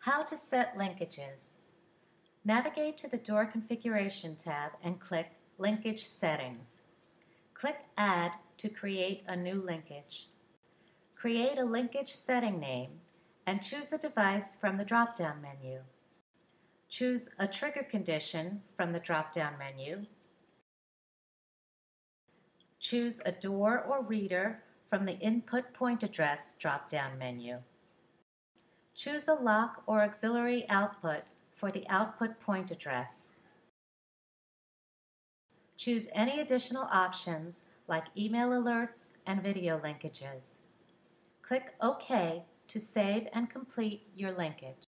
How to set linkages. Navigate to the Door Configuration tab and click Linkage Settings. Click Add to create a new linkage. Create a linkage setting name and choose a device from the drop-down menu. Choose a trigger condition from the drop-down menu. Choose a door or reader from the Input Point Address drop-down menu. Choose a lock or auxiliary output for the output point address. Choose any additional options like email alerts and video linkages. Click OK to save and complete your linkage.